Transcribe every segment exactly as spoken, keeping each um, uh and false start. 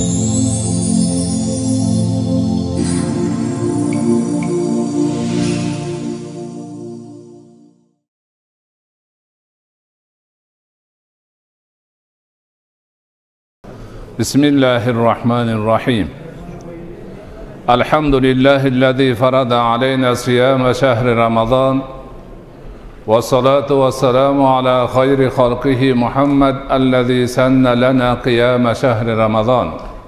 Bismillahirrahmanirrahim. Elhamdülillahi'llezî farada aleyna siyâme şehri Ramazan. Ve salatu ve selamu ala hayri halqihi Muhammed ellezî senne lena kıyâme şehri Ramazan.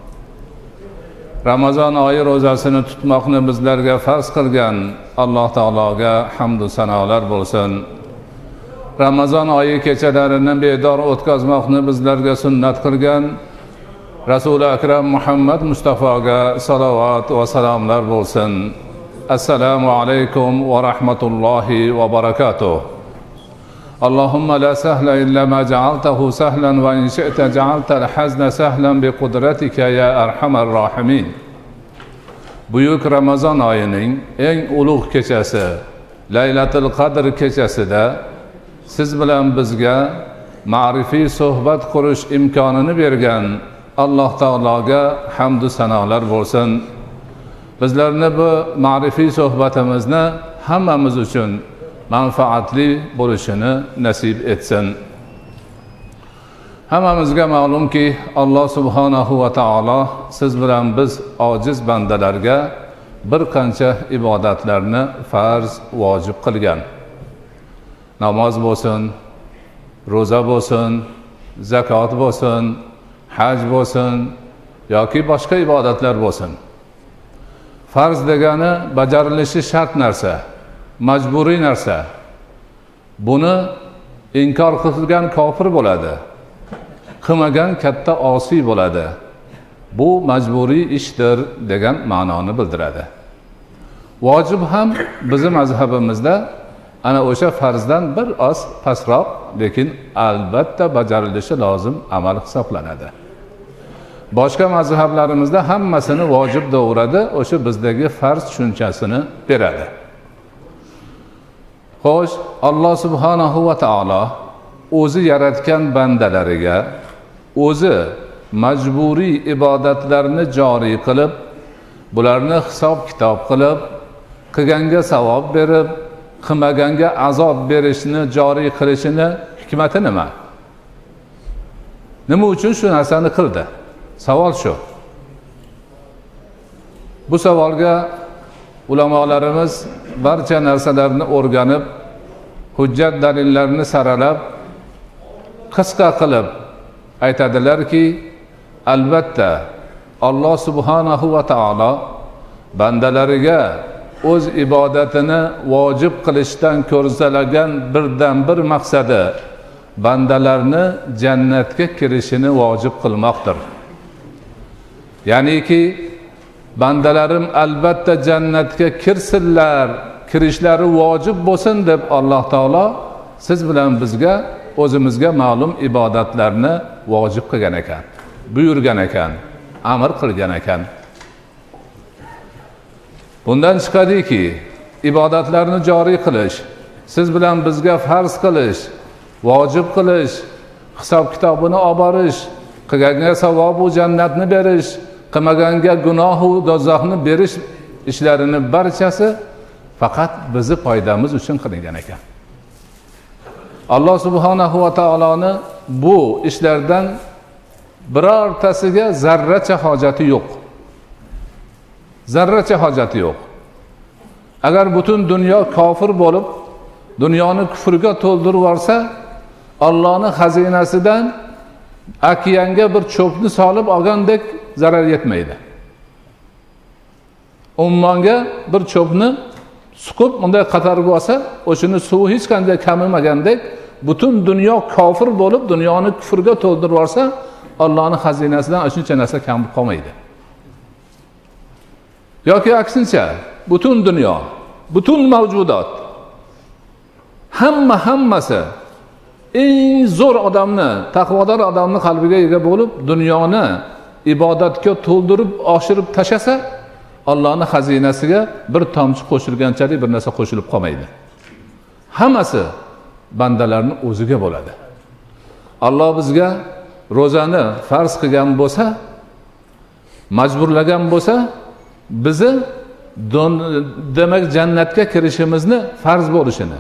Ramazan ayı rozasını tutmakni bizlerge farz kılgan Allah Teala'ga hamdü sanalar bo'lsin. Ramazan ayı kechalarini bedor o'tkazmoqni bizlerge sünnet kılgan Resul-i Ekrem Muhammed Mustafa'ga salavat ve selamlar bo'lsin. Esselamu aleykum ve rahmetullahi ve barakatuh. Allahümme la sehla illa ma cealtehu sehlen ve in şi'te cealtel hazne sehlen bi kudretike ya erhamer rahimin. Buyuk Ramazan ayının en ulug' kechasi, Laylatul Qadr kechasida siz bilan bizga ma'rifiy suhbat qurish imkonini bergan Allah Teala'ga hamdü sanalar bo'lsin. Bizlarni bu ma'rifiy suhbatimizni hammamiz uchun manfaatli bo'lishini nasib etsin. Hammamizga ma'lumki Allah subhanahu va taolo siz bilan biz ojiz bandalarga bir qancha ibodatlarni farz, vojib qilgan. Namoz bo'lsin, roza bo'lsin, zakot bo'lsin, haj bo'lsin yoki boshqa ibodatlar bo'lsin. Farz degani bajarilishi shart narsa, majburiy narsa. Buni inkor qilgan kofir bo'ladi. Qilmagan katta osiy bo'ladi. Bu majburiy ishdir degan ma'noni bildiradi. Vojib ham bizning mazhabimizda ana o'sha farzdan bir oz pastroq, lekin albatta bajarilishi lozim amal hisoblanadi. Boshqa mazhablarimizda hammasini vojib deg'uradi, o'sha bizdagi farz tushunchasini beradi. Xo'sh, Alloh subhanahu va taolo o'zi yaratgan bandalariga o'zi majburiy ibodatlarni joriy qilib, bularni hisob-kitob qilib, qilganga savob berib, qilmaganga azob berishni joriy qilishini hikmati nima? Nima uchun shu narsani qildi? Savol shu. Bu savolga ulamolarimiz barcha narsalarni o'rganib, hujjat dalillarni saralab, qisqa qilib aytadilarki, albatta Alloh subhanahu va taolo bandalariga o'z ibodatini vojib qilishdan ko'rsalagan birdan bir maqsadi bandalarni jannatga kirishini vojib qilmoqdir. Ya'niki bandalarim albatta jannatga kirsinlar, kirishlari vojib bo'lsin deb Alloh taolo siz bilan bizga o'zimizga ma'lum ibodatlarni vojib qilgan ekan, buyurgan ekan, amr qilgan ekan. Bundan chiqadiki, ibodatlarni joriy qilish, siz bilan bizga farz qilish, vojib qilish, hisob-kitobini olib borish, qilganga savob va jannatni berish, qilmaganga gunoh va dozoqni berish ishlarini barchasi faqat bizni foydamiz uchun qilingan ekan. Alloh subhanahu va taoloni bu ishlardan birortasiga zarracha hojati yo'q. Zarracha hojati yo'q. Agar butun dunyo kofir bo'lib, dunyoni kufrga to'ldirib yorsa, Allohning xazinasidan okeanga bir cho'pni solib olgandek zarar yetmaydi. Ummonga bir cho'pni suqib bunday qatarib olsa, o'shini suvi hech qanday kamimagandek butun dunyo kofir bo'lib, dunyoni kufrga to'ldirib yorsa, Allohning xazinasidan shuncha narsa kam qolmaydi. Yoki aksincha, butun dunyo, butun mavjudot hamma hammasi eng zo'r odamni, taqvodor odamni qalbiga ega bo'lib, dunyoni ibodatga to'ldirib, oshirib tashasa, Allohning xazinasiga bir tomchi qo'shilganchalik bir narsa qo'shilib qolmaydi. Hammasi bandalarning o'ziga bo'ladi. Alloh bizga ro'zani farz qilgan bo'lsa, majburlagan bo'lsa, bizni demak jannatga kirishimizni farz bo'lishini,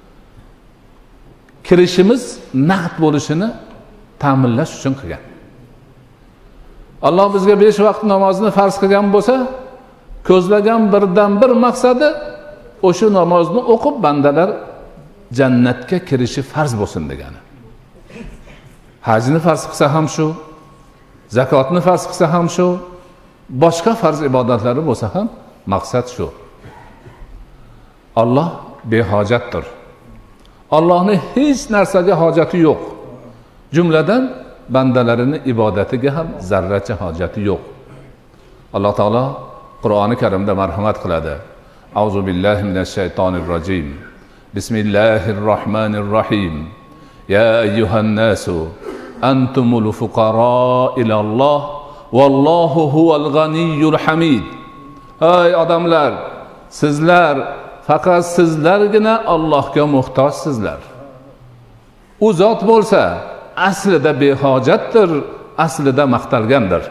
kirishimiz naqd bo'lishini ta'minlash uchun qilgan. Alloh bizga besh vaqt namozni farz qilgan bo'lsa, ko'zlagan birdan bir maqsadi o'sha namozni o'qib bandalar jannatga kirishi farz bo'lsin degani. Hajni farz qilsa ham shu, zakotni farz qilsa ham shu, boshqa farz ibodatlari bo'lsa ham maqsad shu. Alloh behojatdir. Allohning hech narsaga hojati yo'q. Jumladan bandalarini ibodatiga ham zarracha hojati yo'q. Alloh taolo Qur'oni Karimda marhamat qiladi. Auzu billahi minash shaytonir rojim. Bismillahirrohmanirrohim. Ya ayyuhan nasu antumul fuqaro ilalloh vallohu huval g'aniyyul hamid. Ey odamlar, sizlar faqat sizlargina Allohga muhtojsizlar. U zot bo'lsa aslida behojatdir, aslida maqtalgandir.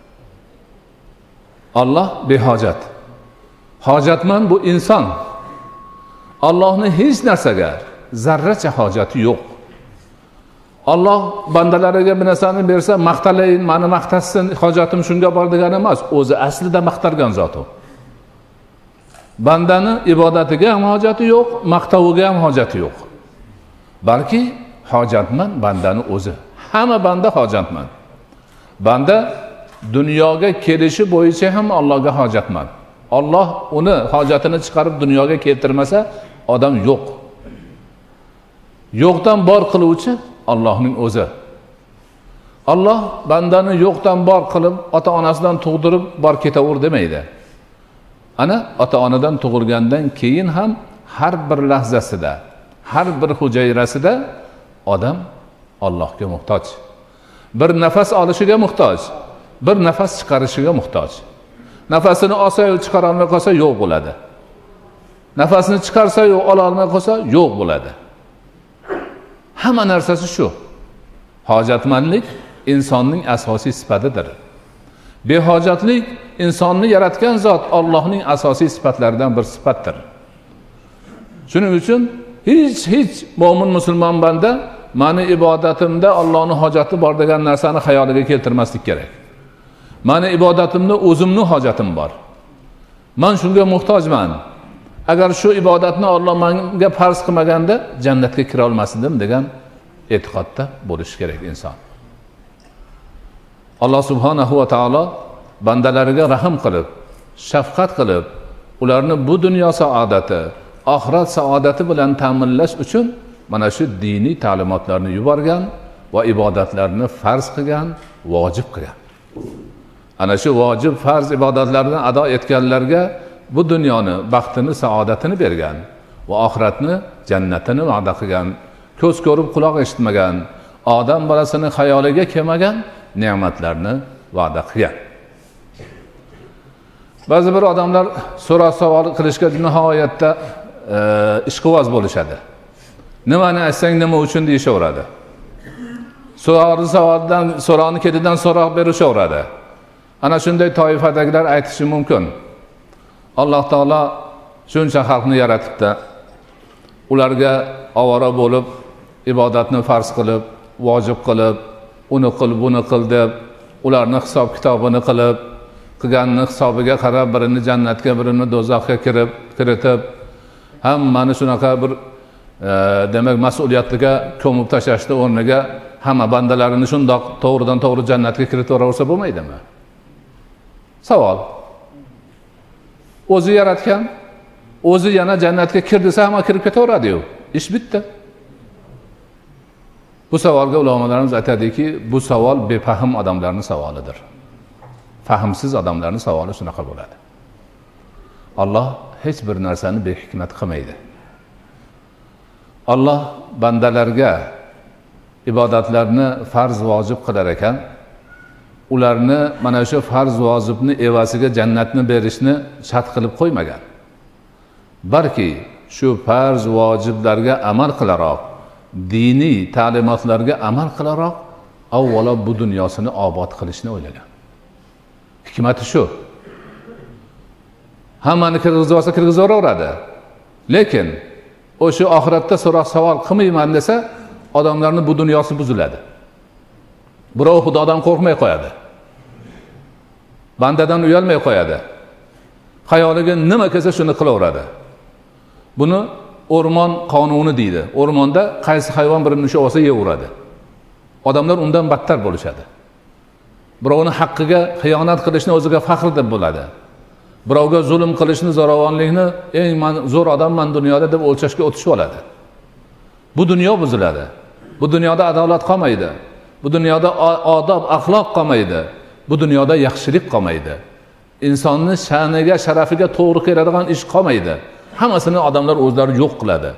Alloh behojat. Hojatmand bu inson. Allohning hech narsaga zarracha hojati yo'q. Alloh bandalariga bir narsani bersa, maqtalayin, meni maqtasin, hojatim shunga bor degani emas, o'zi aslida maqtalgan zot u. Bandani ibodatiga ham hojati yo'q, maqtaviga ham hojati yo'q. Balki hojatmand bandani o'zi. Hamma banda hojatmand. Banda dunyoga kelishi bo'yicha ham Allohga hojatmand. Alloh uni hojatini chiqarib dunyoga keltirmasa, odam yo'q. Yo'qdan bor qiluvchi Allohning o'zi. Alloh bandani yo'qdan bor qilib, ota-onasidan tug'dirib bor ketaver demaydi. Ana ota-onadan tug'ilgandan keyin ham har bir lahzasida, har bir hujayrasida odam Allohga muhtoj. Bir nafas olishiga muhtoj, bir nafas chiqarishiga muhtoj. Nafasini olsa-yu chiqara olmay qolsa yo'q bo'ladi. Nafasini chiqarsa-yu ola olmay qolsa yo'q bo'ladi. Hamma narsasi shu. Hojatmandlik insonning asosiy sifatidir. Behojatlik insonni yaratgan zot Allohning asosiy sifatlaridan bir sifatdir. Shuning uchun hech hech mo'min musulmon banda meni ibodatimda Allohning hojati bor degan narsani xayoliga keltirmaslik kerak. Meni ibodatimda o'zimning hojatim bor. Men shunga muhtojman. Agar shu ibodatni Alloh menga farz qilmaganda jannatga kira olmasdim degan e'tiqodda bo'lish kerak inson. Alloh subhanahu va taolo bandalariga rahim qilib, shafqat qilib, ularni bu dunyo saodati, oxirat saodati bilan ta'minlash uchun mana shu diniy ta'limotlarni yuborgan va ibodatlarni farz qilgan, vojib qilgan. Ana shu vojib farz ibodatlarni ado etganlarga bu dunyoni baxtini, saodatini bergan va oxiratni, jannatini va'da qilgan, ko'z ko'rib, quloq eshitmagan, odam bolasini xayoliga kelmagan ne'matlarni va'da qilgan. Ba'zi bir odamlar so'roq savol qilishga nihoyatda e, ishqiboz bo'lishadi. Nimani aytsang nima uchun deyishaveradi. So'roq savoldan, so'roqni ketidan so'roq berishaveradi. Ana shunday toifadagilar aytishi mumkin. Alloh taolo shuncha xalqni yaratibdi. Ularga ovora bo'lib, ibodatni farz qilib, vojib qilib, uni qil, buni qil deb, ularni hisob kitobini qilib, qilganni hisobiga qarab birini jannatga, birini do'zaxga kirib, kiritib, hammani shunaqa bir e, demak mas'uliyatga ko'mib tashlashni o'rniga hamma bandalarini shundoq to'g'ridan to'g'ri jannatga kiritaversa bo'lmaydimi? Savol. O'zi yaratgan, o'zi yana jannatga kir desa hamma kirib ketaveradi-yu. Ish bitdi. Bu savolga ulamolarimiz aytadiki, bu savol befahm odamlarning savolidir. Fahmsiz odamlarning savoli shunaqa bo'ladi. Alloh hech bir narsani behikmat qilmaydi. Alloh bandalarga ibodatlarni farz vojib qilar ekan, ularni mana shu farz vojibni evaziga jannatni berishni shart qilib qo'ymagan. Balki shu farz vojiblarga amal qilaroq, diniy ta'limotlarga amal qilaroq avvalo bu dunyosini obod qilishni o'ylagan. hikmati shu. Hammani kirgizib olsa kirgizaveraveradi. Lekin o'sha oxiratda so'roq savol qilmayman desa, odamlarning bu dunyosi buziladi. Birov Xudodan qo'rqmay qo'yadi. Bandadan uyalmay qo'yadi. Xayoliga nima kelsa shuni qilaveradi. Buni o'rmon qonuni deydi. O'rmonda qaysi hayvon birini ushlab olsa yeyaveradi. Odamlar undan battar bo'lishadi. Birovning haqqiga xiyonat qilishni o'ziga faxr deb bo'ladi. Birovga zulm qilishni, zo'ravonlikni eng zo'r odamman dunyoda deb o'lchashga o'tishib oladi. Bu dunyo buziladi. Bu dunyoda adolat qolmaydi. Bu dunyoda odob, axloq qolmaydi. Bu dunyoda yaxshilik qolmaydi. Insonning sha'niga, sharafiga to'g'ri keladigan ish qolmaydi. Hammasini odamlar o'zlari yo'q qiladi.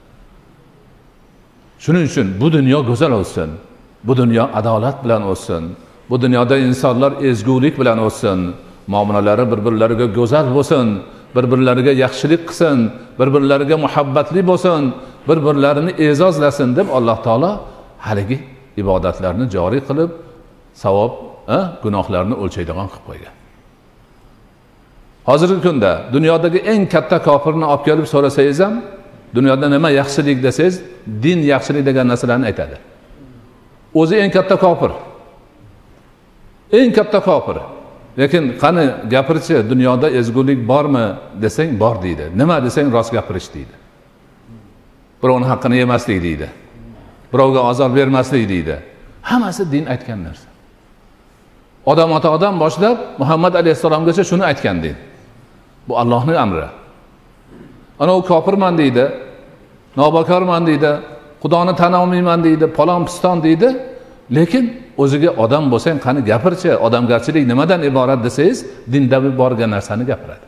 Shuning uchun bu dunyo go'zal o'tsin. Bu dunyo adolat bilan o'tsin. Bu dunyoda insonlar ezgulik bilan o'tsin. Muomalalari bir-birlariga go'zal bo'lsin, bir-birlariga yaxshilik qilsin, bir-birlariga muhabbatli bo'lsin, bir-birlarini e'zozlasin deb Alloh taolo haligi ibodatlarni joriy qilib, savob, gunohlarni o'lchaydigan qilib qo'ygan. Hozirgi kunda dunyodagi eng katta kofirni olib kelib so'rasangiz ham, dunyoda nima yaxshilik desangiz, din yaxshilik degan narsalarni aytadi. O'zi eng katta kofir. Eng katta kofir. Lekin qani gapirchi, dunyoda ezgulik bormi desang, bor deydi. Nima desang, rost gapirish deydi. Birovning haqqini yemaslik deydi. Birovga azor bermaslik deydi. Hammasi din aytgan narsa. Odam ota-odam boshlab Muhammad alayhisalomgacha shuni aytgan din. Bu Allohning amri. Ana u kofirman deydi, nobakarman deydi, Xudoni tan olmayman deydi, palon piston deydi. Lekin o'ziga odam bo'lsang, qani gapirchi, odamgarchilik nimadan iborat desangiz, dinda borgan narsani gapiradi.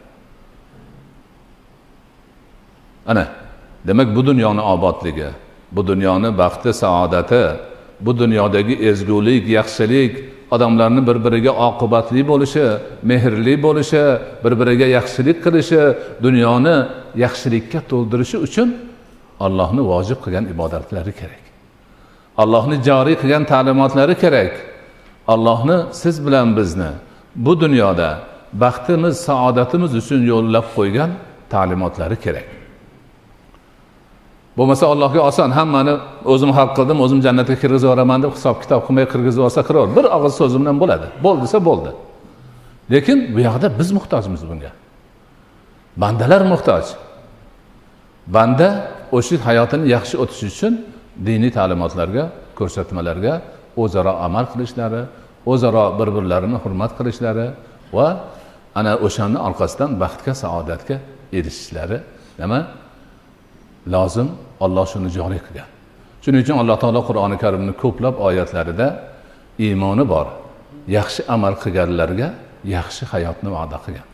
Ana, demak bu dunyoning obodligi, bu dunyoning baxti, saodati, bu dunyodagi ezgulik, yaxshilik, odamlarning bir-biriga oqibatli bo'lishi, mehrli bo'lishi, bir-biriga yaxshilik qilishi, dunyoni yaxshilikka to'ldirishi uchun Allohning vojib qilgan ibodatlari kerak. Allohning joriy qilgan ta'limotlari kerak. Allohni siz bilan bizni bu dunyoda baxtimiz, saodatimiz uchun yo'llab qo'ygan ta'limotlari kerak. Bo'lmasa Allohga oson, hammani o'zim hal qildim, o'zim jannatga kirgizib yuboraman deb hisob kitob qilmay kirgizib olsa qiror. Bir og'iz so'z bilan bo'ladi. Bo'ldi desa bo'ldi. Lekin bu yoqda biz muhtojmiz bunga. Bandalar muhtoj. Banda o'sha hayotini yaxshi o'tishi uchun diniy ta'limotlarga, ko'rsatmalarga o'zaro amal qilishlari, o'zaro bir-birlarini hurmat qilishlari va ana o'shaning orqasidan baxtga, saodatga erishishlari nima lozim? Alloh shuni joriy qilgan. Shuning uchun Alloh taolo Qur'oni Karimning ko'plab oyatlarida iymoni bor, yaxshi amal qilganlarga yaxshi hayotni va'da qilgan.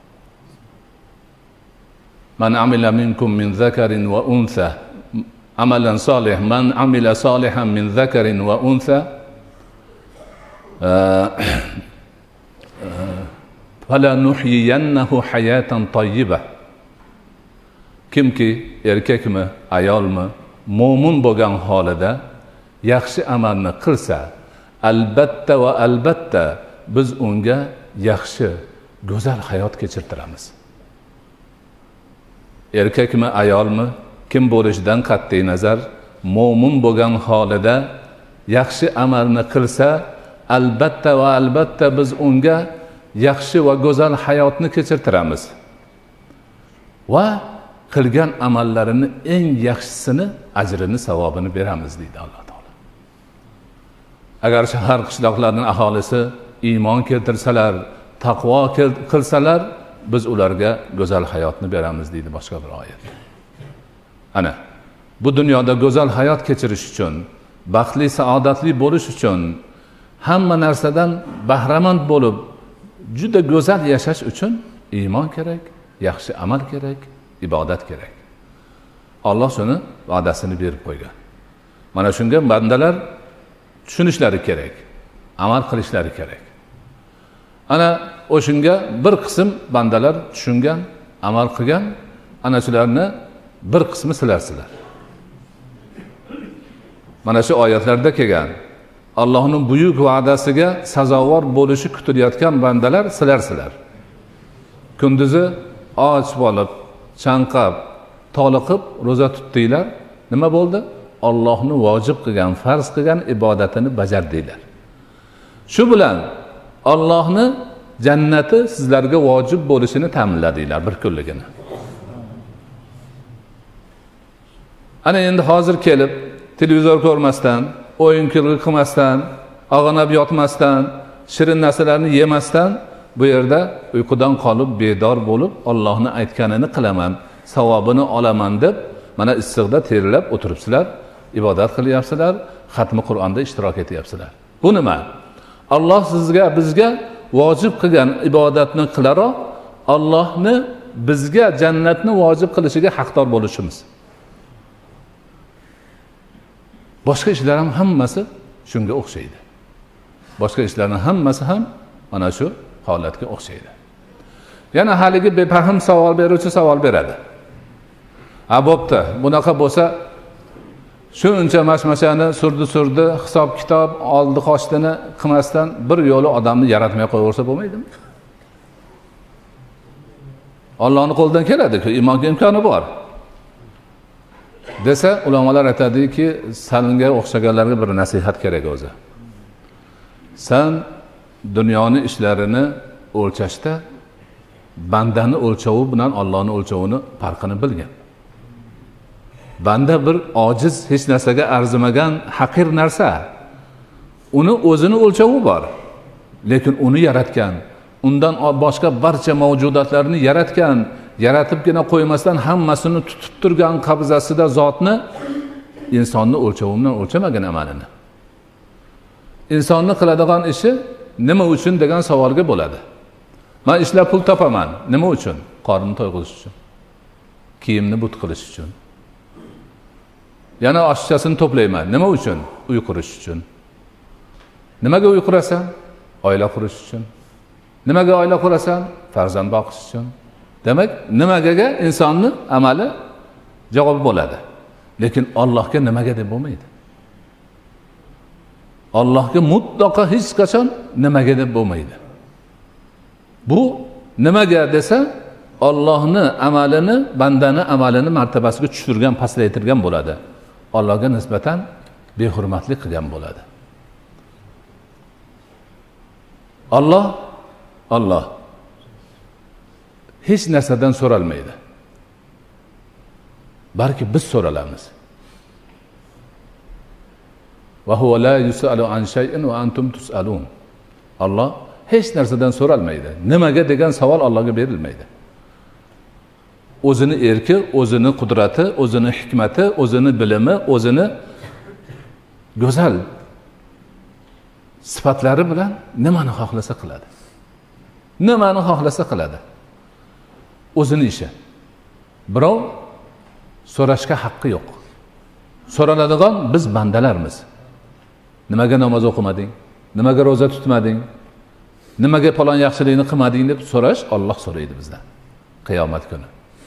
Man amila minkum min zakarin va unsa amalan solih, man amila solihan min zakarin va unsa fala nuhyiyannahu hayatan tayyibah. Kimki erkakmi, ayolmi, mo'min bo'lgan holida yaxshi amalni qilsa, albatta va albatta biz unga yaxshi, go'zal hayot kechirtiramiz. Erkakmi, ayolmi, kim bo'lishidan qat'iy nazar, mo'min bo'lgan holida yaxshi amalni qilsa, albatta va albatta biz unga yaxshi va go'zal hayotni kechirtiramiz. Va qilgan amallarini eng yaxshisini, ajrini, savobini beramiz deydi Alloh taolo. Agar shahar qishloqlarning aholisi iymon keltirsalar, taqvo qilsalar, biz ularga go'zal hayotni beramiz deydi boshqa bir oyat. Ana, bu dunyoda go'zal hayot kechirish uchun, baxtli, saodatli bo'lish uchun, hamma narsadan bahramand bo'lib, juda go'zal yashash uchun iymon kerak, yaxshi amal kerak, ibodat kerak. Alloh shuni va'dasini berib qo'ygan. Mana shunga bandalar tushunishlari kerak, amal qilishlari kerak. Ana o'shunga bir qism bandalar tushungan, amal qilgan, ana shularni bir qismi sizlarsizlar. Mana shu oyatlarda kelgan Allohning buyuk va'dasiga sazovor bo'lishi kutilayotgan bandalar sizlar-sizlar. Kunduzi och bo'lib, chanqab, toliqib roza tutdinglar. Nima bo'ldi? Allohning vojib qilgan, farz qilgan ibodatini bajardinglar. Shu bilan Allohning jannati sizlarga vojib bo'lishini ta'minladinglar bir kunligini. Ana endi hozir kelib, televizor ko'rmasdan, o'yin kulgi qilmasdan, ag'anab yotmasdan, shirin narsalarni yemasdan bu yerda uyqudan qolib, bedor bo'lib, Allohning aytganini qilaman, savobini olaman deb mana issiqda terilab o'tiribsizlar, ibodat qilyapsizlar, xatmi Qur'onda ishtirok etyapsizlar. Bu nima? Alloh sizga, bizga vojib qilgan ibodatni qilaroq, Allohni bizga jannatni vojib qilishiga haqdor bo'lishimiz. Boshqa ishlar ham hammasi shunga o'xshaydi. Boshqa ishlarning hammasi ham mana shu holatga o'xshaydi. Yana haligi befahm savol beruvchi savol beradi. Ha bo'pti, bunaqa bo'lsa shuncha mashmashani surdi-surdi, hisob-kitob oldi qoshdini qilmasdan bir yo'li odamni yaratmay qo'yaversa bo'lmaydimi? Allohning qo'lidan keladi-ku, imonga imkoni bor. Desa, ulamolar aytadiki, senga o'xshaganlarga bir nasihat kerak o'zi. Sen dunyoni ishlarini o'lchashda bandani o'lchovi bilan Allohning o'lchovini farqini bilgan. Banda bir ojiz, hech narsaga arzimagan, haqir narsa. Uni o'zini o'lchovi bor. Lekin uni yaratgan, undan boshqa barcha mavjudotlarni yaratgan, yaratibgina qo'ymasdan hammasini tutib turgan qabzasida zotni insonni o'lchovi bilan o'lchamagan amalini. Insonni qiladigan ishi nima uchun degan savolga bo'ladi. Men ishlab pul topaman, nima uchun? Qorni to'yg'izish uchun. Kiyimni but qilish uchun. Yana oshchasini to'playman, nima uchun? Uy qurish uchun. Nimaga uy qurasan? Oila qurish uchun. Nimaga oila qurasan? Farzand boqish uchun. Demak, nimagaga insonni amali javob bo'ladi. Lekin Allohga nimaga deb bo'lmaydi. Allohga mutlaqo hech qachon nimaga deb bo'lmaydi. Bu nimaga desa, Allohning amalini, bandani amalini martabasiga tushirgan, pastlaytirgan bo'ladi. Allohga nisbatan behurmatlik qilgan bo'ladi. Alloh Alloh hech narsadan so'ralmaydi. Balki biz so'ralamiz. Va huwa la yus'alu an shay'in wa antum tus'alun. Alloh hech narsadan so'ralmaydi. Nimaga degan savol Allohga berilmaydi. O'zini erki, o'zini qudrati, o'zini hikmati, o'zini bilimi, o'zini go'zal sifatlari bilan nimani xohlasa qiladi. Nimani xohlasa qiladi. O'zini ishi. Birov so'rashga haqqi yo'q. So'raladigan biz bandalarmiz. Nimaga namoz o'qimading? Nimaga roza tutmading? Nimaga falon yaxshilikni qilmading deb so'rash Alloh so'raydi bizdan qiyomat kuni.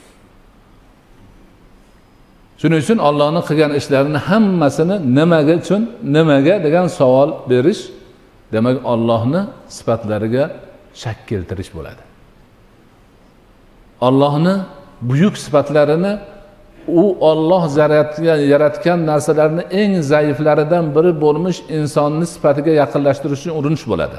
Shuning uchun Allohning qilgan ishlarini hammasini nimaga uchun, nimaga degan savol berish, demak Allohning sifatlariga shak keltirish bo'ladi. Allohning buyuk sifatlarini, u Alloh yaratgan, yaratgan narsalarni eng zaiflaridan biri bo'lmish insonni sifatiga yaqinlashtirishga urinish bo'ladi.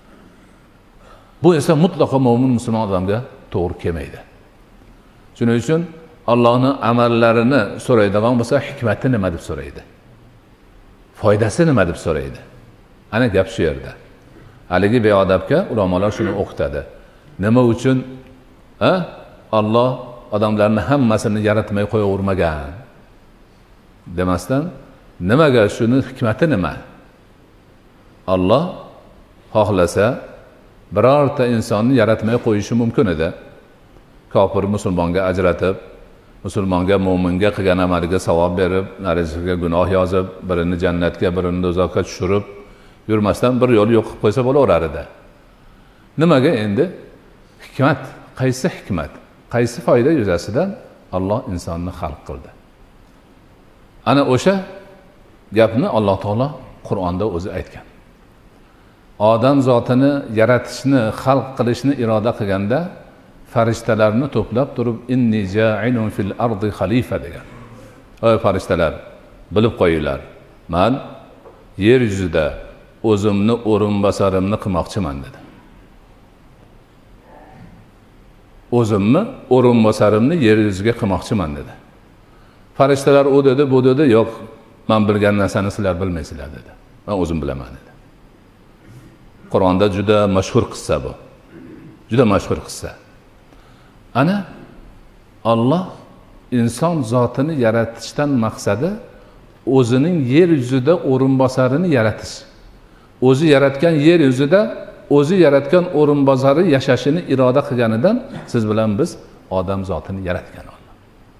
Bu esa mutlaqo mo'min musulmon odamga to'g'ri kelmaydi. Shuning uchun Allohning amallarini so'raydigan bo'lsa, hikmati nima deb so'raydi? Foydasi nima deb so'raydi? Ana gap shu yerda. Haligi beodabga ulamolar shuni o'qitadi. Nima uchun ha? Alloh odamlarni hammasini yaratmay qo'yavermagan demasdan, nimaga, shuni hikmati nima? Alloh xohlasa birorta insonni yaratmay qo'yishi mumkin edi. Kofir musulmonga ajratib, musulmonga, mo'minga qilgan amaliga savob berib, narisiga gunoh yozib, birini jannatga, birini do'zaxga tushirib yurmasdan bir yo'l yo'q qilib qo'ysa bo'laverar edi. Nimaga endi? Hikmat, qaysi hikmat? Qaysi foyda yuzasidan Alloh insonni xalq qildi? Ana o'sha gapni Alloh taolo Qur'onda o'zi aytgan. Odam zotini yaratishni, xalq qilishni iroda qilganda farishtalarni to'plab turib inni ja'ilun fil ardi xalifa degan. Ey farishtalar, bilib qo'yinglar. Men yer yuzida o'zimni o'rinbosarimni qilmoqchiman dedi. O'zimni o'rinbosarimni yer yuziga qilmoqchiman dedi. Farishtalar u dedi, bu dedi, yo'q, men bilgan narsani sizlar bilmaysizlar dedi. Men o'zim bilaman dedi. Qur'onda juda mashhur qissa bu. Juda mashhur qissa. Ana Alloh inson zotini yaratishdan maqsadi o'zining yer yuzida o'rinbosarini yaratish. O'zi yaratgan yer yuzida o'zi yaratgan o'rinbosari yashashini iroda qilganidan siz bilan biz odam zotini yaratgan Alloh.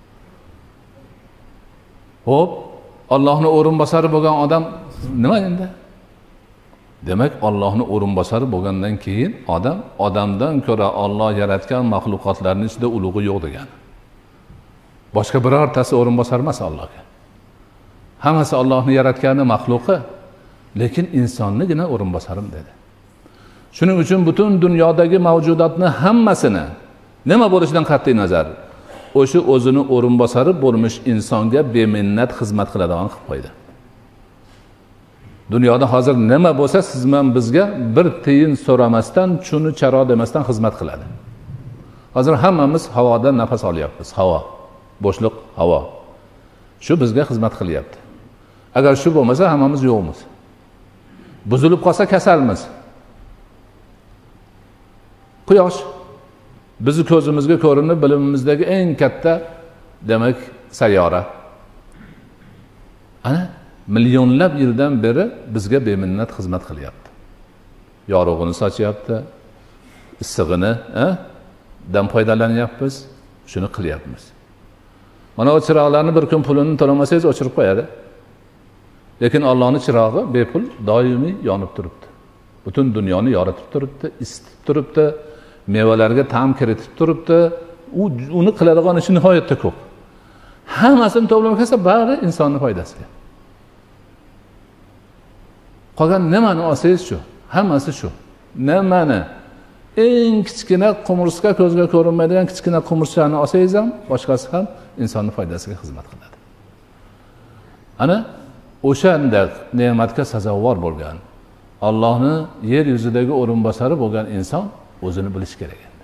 Xo'p, Allohning o'rinbosari bo'lgan odam nima endi? Demak, Allohning o'rinbosari bo'lgandan keyin odam odamdan ko'ra Alloh yaratgan mahluqotlarning ichida ulug'i yo'q degan. Boshqa birortasi o'rinbosar emas Allohga. Hammasi Allohning yaratgani maxluqi, lekin insonnigina o'rinbosarim dedi. Shuning uchun butun dunyodagi mavjudotni hammasini nima bo'lishidan qat'iy nazar o'sha o'zini o'rinbosari bo'lmish insonga beminnat xizmat qiladigan qilib qo'ydi. Dunyoda hozir nima bo'lsa siz bilan bizga bir tiyin so'ramasdan, chuni charo demasdan xizmat qiladi. Hozir hammamiz havodan nafas olyapmiz, havo, bo'shliq, havo. Shu bizga xizmat qilyapti. Agar shu bo'lmasa hammamiz yo'qmiz. Buzilib qolsa kasalmiz. Quyosh bizni ko'zimizga ko'rinib bilimimizdagi eng katta demak sayyora. Ana millionlab yildan beri bizga beminnat xizmat qilyapti. Yorug'ini sochyapti, issig'ini, ha? Dan foydalanyapmiz, shuni qilyapmiz. Mana o chiroqlarni bir kun pulini to'lamasangiz o'chirib qo'yadi. Lekin Allohning chirog'i bepul doimiy yonib turibdi. Butun dunyoni yoritib turibdi, isitib turibdi, mevalarga ta'm kiritib turibdi. U uni qiladigan ishi nihoyatda ko'p. Hammasini to'plab kelsa, bari insonning foydasiga. Qolgan nimani olsangiz shu, hammasi shu. Nimani? Eng kichkina qumurska, ko'zga ko'rinmaydigan kichkina qumurchani olsangiz ham, boshqasi ham insonning foydasiga xizmat qiladi. Ana o'shanda ne'matga sazovor bo'lgan, Allohning yer yuzidagi o'rinbosari bo'lgan inson o'zini bilish kerak endi.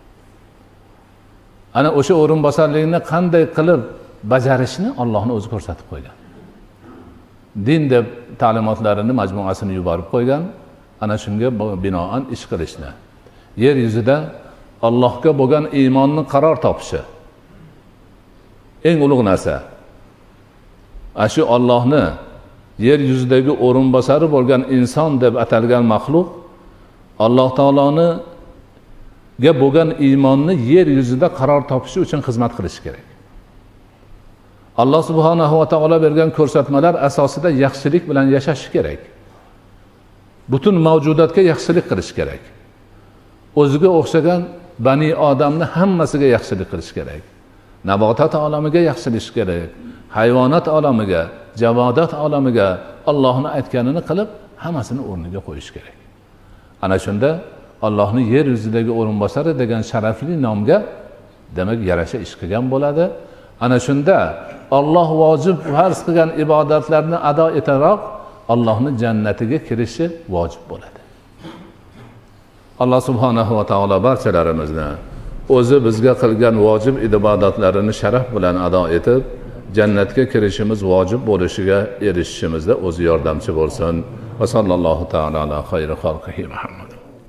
Ana o'sha o'rinbosarlikni qanday qilib bajarishni Allohning o'zi ko'rsatib qo'ygan. Din deb ta'limotlarini majmuasini yuborib qo'ygan, ana shunga binoan ish qilishni. Yer yuzida Allohga bo'lgan iymonning qaror topishi eng ulug' narsa. Ashu Allohni yer yuzidagi o'rinbosari bo'lgan inson deb atalgan maxluq Alloh taoloni ga bo'lgan iymonni yer yuzida qaror topishi uchun xizmat qilish kerak. Alloh subhanahu va taolo bergan ko'rsatmalar asosida yaxshilik bilan yashash kerak. Butun mavjudotga yaxshilik qilish kerak. O'ziga o'xshagan bani odamni hammasiga yaxshilik qilish kerak. Nabotat olamiga yaxshilik kerak. Hayvonot olamiga, javodat olamiga Allohning aytganini qilib, hammasini o'rniga qo'yish kerak. Ana shunda Allohning yer yuzidagi o'rinbosari degan sharafli nomga demak yarasha ish qilgan bo'ladi. Ana shunda Alloh vojib farz qilgan ibodatlarni ado etaroq Allohning jannatiga kirishi vojib bo'ladi. Alloh subhanahu va taolo barchalarimizni o'zi bizga qilgan vojib ibodatlarini sharaf bilan ado etib, jannatga kirishimiz vojib bo'lishiga erishishimizda o'zi yordamchi bo'lsin. Va sallallohu taala ala xayri xalqihi Muhammad.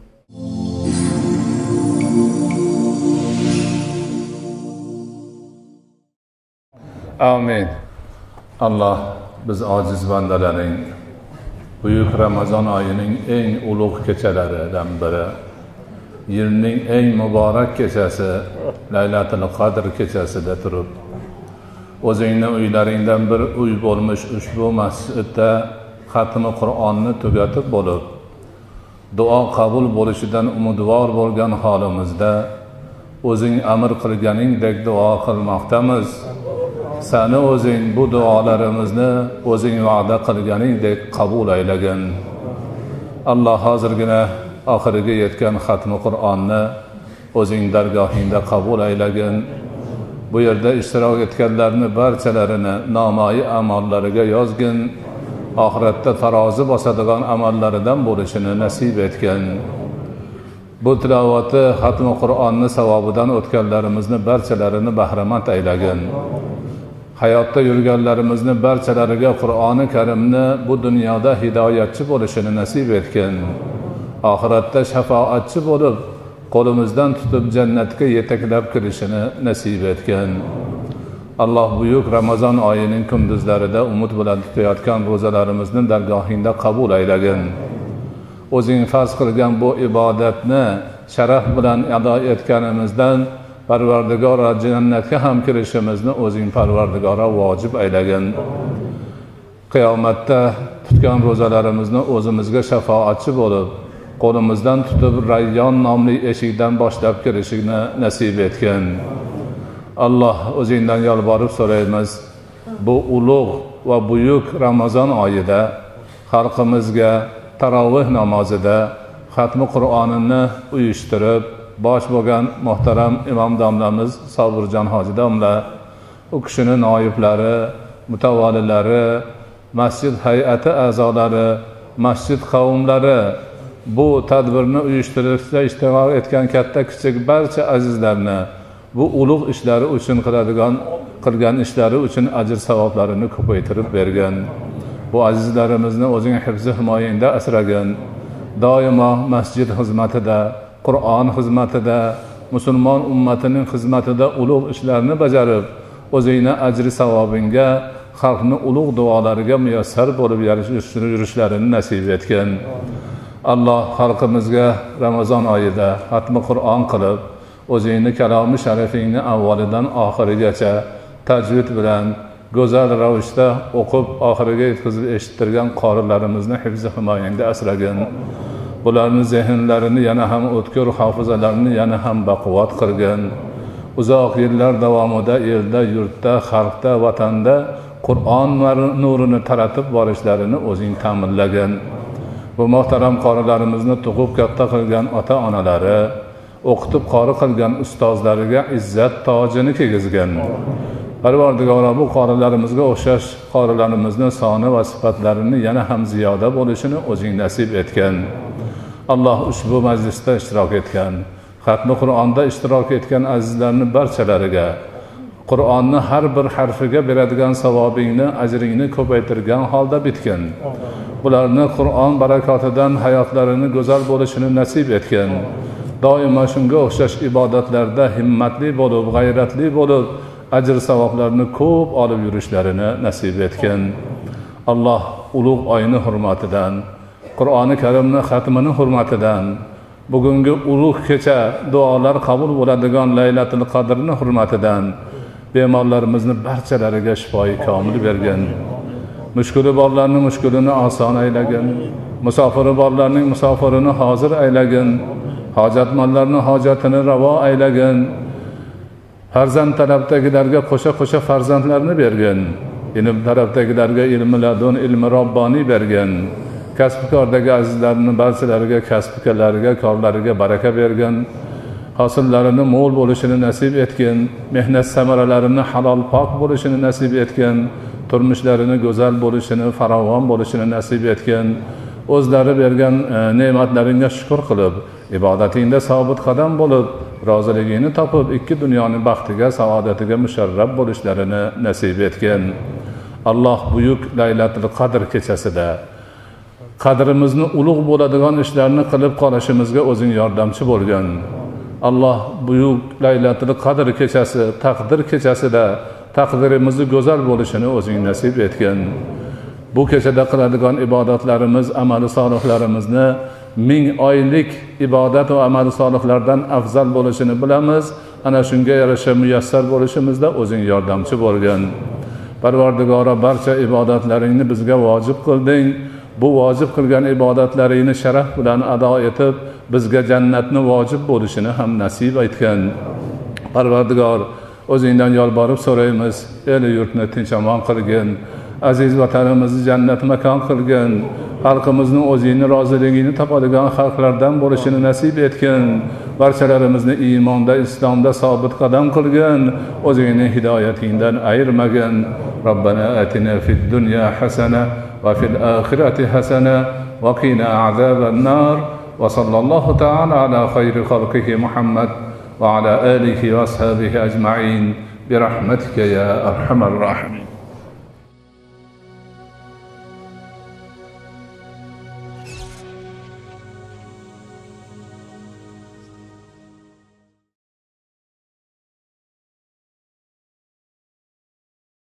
Amin. Alloh biz ojiz bandalarning buyuk Ramazon oyining eng ulug' kechalaridan biri, yilning eng muborak kechasi Laylatul Qadr kechasida turib, o'zingni uylaringdan bir uy bo'lmish ushbu masjidda xatmi Qur'onni tugatib bo'lib, duo qabul bo'lishidan umidvor bo'lgan holimizda o'zing amr qilganingdek duo qilmoqdamiz. seni o'zing bu duolarimizni o'zing va'da qilganingdek qabul aylagin. Alloh hozirgina oxiriga yetgan xatmi Qur'onni o'zing dargohingda qabul aylagin. Bu yerda ishtirok etganlarni barchalarini nomai amallariga yozgin. Oxiratda tarozi bosadigan amallaridan bo'lishini nasib etgin. Bu tilovati xatmi Qur'onni savobidan o'tganlarimizni barchalarini bahramand aylagin. Hayotda yurganlarimizni barchalariga Qur'oni Karimni bu dunyoda hidoyatchi bo'lishini nasib etgin. Oxiratda shafoatchi bo'lib, qo'limizdan tutib jannatga yetaklab kirishini nasib etgin. Alloh buyuk Ramazon oyining kunduzlarida umid bilan tutayotgan ro'zalarimizni dargohingda qabul aylagin. O'zing farz qilgan bu ibodatni sharaf bilan ado etganimizdan Parvardigora jannatga ham kirishimizni o'zing Parvardigora vojib aylagin. Qiyomatda tutgan ro'zalarimizni o'zimizga shafoatchi bo'lib, qo'limizdan tutib Rayyon nomli eshikdan boshlab kirishini nasib etgin. Alloh o'zingdan yolborib so'raymiz. Bu ulug' va buyuk Ramazon oyida xalqimizga tarovih namozida xatmi Qur'onini uyushtirib bosh bo'lgan muhtaram imom domlamiz Sobirjon hoji domla, u kishining noiblari, mutavalilari, masjid hay'ati a'zolari, masjid qavmlari, bu tadbirni uyushtirishda ishtirok etgan katta kichik barcha azizlarni bu ulug' ishlari uchun qiladigan qilgan ishlari uchun ajr savoblarini ko'paytirib bergan. Bu azizlarimizni o'zing hifzi himoyangda asragin. Doimo masjid xizmatida, Qur'on xizmatida, musulmon ummatining xizmatida ulug' ishlarni bajarib, o'zingni ajri savobingga, xalqning ulug' duolariga muyassar bo'lib yurishlarini nasib etgin. Alloh xalqimizga Ramazon oyida xatmi Qur'on qilib, o'zingni kalomi sharifingni avvalidan oxirigacha tajvid bilan go'zal ravishda o'qib oxiriga yetkazib eshittirgan qorilarimizni hifzi himoyangda asragin. Bularning zehnlarini yana ham o'tkir, hofizalarini yana ham baquvvat qilgin. Uzoq yillar davomida elda, yurtda, xalqda, vatanda Qur'on nurini taratib borishlarini o'zing ta'minlagin. Bu muhtaram qorilarimizni tug'ib katta qilgan ota-onalari, o'qitib qori qilgan ustozlariga izzat tojini kiygizgin. Parvardigora bu qorilarimizga o'xshash qorilarimizning soni va sifatlarini yana ham ziyoda bo'lishini o'zing nasib etgan. Alloh ushbu majlisda ishtirok etgan, xatmi Qur'onda ishtirok etgan azizlarning barchalariga Qur'onni har bir harfiga beradigan savobingni, ajringni ko'paytirgan holda bitgin. Bularni Qur'on barakotidan hayotlarini go'zal bo'lishini nasib etgan. Doimo shunga o'xshash ibodatlarda himmatli bo'lib, g'ayratli bo'lib, ajr savoblarni ko'p olib yurishlarini nasib etgan. Alloh ulug' oyni hurmatidan, Qur'oni Karimni xatmini hurmatidan, bugungi ulug' kecha duolar qabul bo'ladigan Laylatul Qadrni hurmatidan bemorlarimizni barchalariga shifoi komil bergin. Mushkuli borlarning mushkulini oson aylagin. Musofiri borlarning musofirini hozir aylagin. Hojatmonlarning hojatini ravo aylagin. Farzand tarafdagilarga qo'sha-qo'sha farzandlarni bergin. Ilm tarafdagilarga ilmi ladun, ilmi robboniy bergin. Kasb-kordagi azizlarning barchalariga kasb-korlariga, korlariga baraka bergin. Hosillarini mo'l bo'lishini nasib etgin. Mehnat samaralarini halol pok bo'lishini nasib etgin. Turmushlarini go'zal bo'lishini, farovon bo'lishini nasib etgin. O'zlari bergan e, ne'matlaringga shukr qilib, ibodatingda sobit qadam bo'lib, roziligingni topib, ikki dunyoning baxtiga, saodatiga musharraf bo'lishlarini nasib etgin. Alloh buyuk Laylatul Qadr kechasida qadrimizni ulug' bo'ladigan ishlarni qilib qolishimizga o'zing yordamchi bo'lgin. Alloh buyuk Laylatul Qadr kechasi, taqdir kechasida taqdirimizni go'zal bo'lishini o'zing nasib etgin. Bu kechada qiladigan ibodatlarimiz, amali solihlarimizni ming oylik ibodat va amali solihlardan afzal bo'lishini bilamiz. Ana shunga yarasha muyassar bo'lishimizda o'zing yordamchi bo'lgin. Parvardigora barcha ibodatlaringni bizga vojib qilding. Bu vojib qilgan ibodatlaringni sharaf bilan ado etib, bizga jannatni vojib bo'lishini ham nasib etgan. Parvardigor o'zingdan yolborib so'raymiz. El yurtni tinch amon qilgin. Aziz vatanimizni jannat makon qilgin. Xalqimizni o'zingning roziligingni topadigan xalqlardan bo'lishini nasib etgin. Barchalarimizni iymonda, islomda sobit qadam qilgin. O'zingning hidoyatingdan ayirmagin. Robbana atina fid dunya hasana va fil oxirati hasana va qina azaban nar. Va sallallohu ta'ala ala khayri xalqihi Muhammad va ala alihi va ashabihi ajma'in bi rahmatika ya arhamar rahimin.